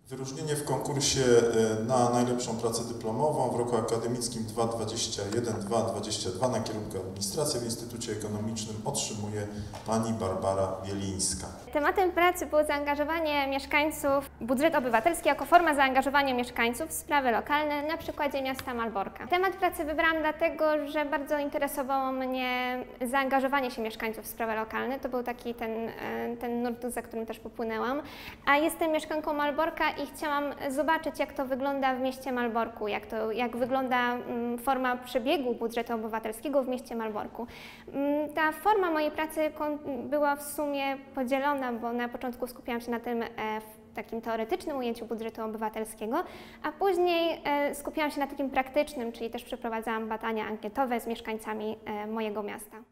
Wyróżnienie w konkursie na najlepszą pracę dyplomową w roku akademickim 2021-2022 na kierunku administracja w Instytucie Ekonomicznym otrzymuje pani Barbara Bielińska. Tematem pracy było zaangażowanie mieszkańców, budżet obywatelski jako forma zaangażowania mieszkańców w sprawy lokalne na przykładzie miasta Malborka. Temat pracy wybrałam dlatego, że bardzo interesowało mnie zaangażowanie się mieszkańców w sprawy lokalne. To był taki ten nurt, za którym też popłynęłam. A jestem mieszkanką Malborka i chciałam zobaczyć, jak to wygląda w mieście Malborku, jak wygląda forma przebiegu budżetu obywatelskiego w mieście Malborku. Ta forma mojej pracy była w sumie podzielona, bo na początku skupiałam się na tym w takim teoretycznym ujęciu budżetu obywatelskiego, a później skupiałam się na takim praktycznym, czyli też przeprowadzałam badania ankietowe z mieszkańcami mojego miasta.